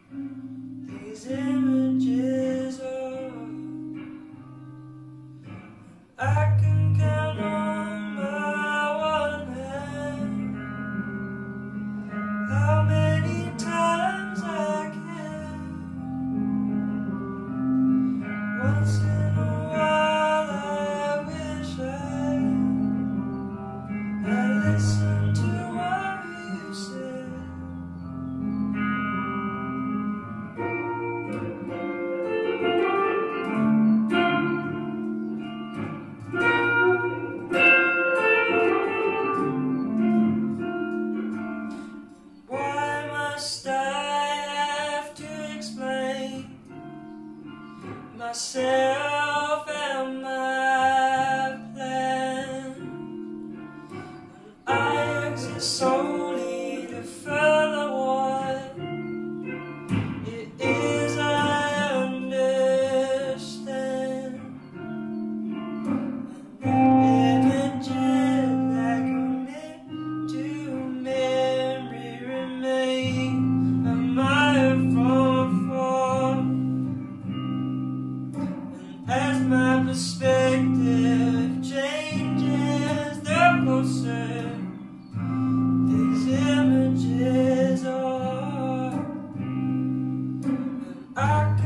These images are, I can count on my one hand how many times I can. Once in a while I wish I listened to what you said. Why must I have to explain myself and my plan? I exist solely to further what it is I understand. Images that commit to memory remain admired from afar. As my perspective changes, the closer these images are. And I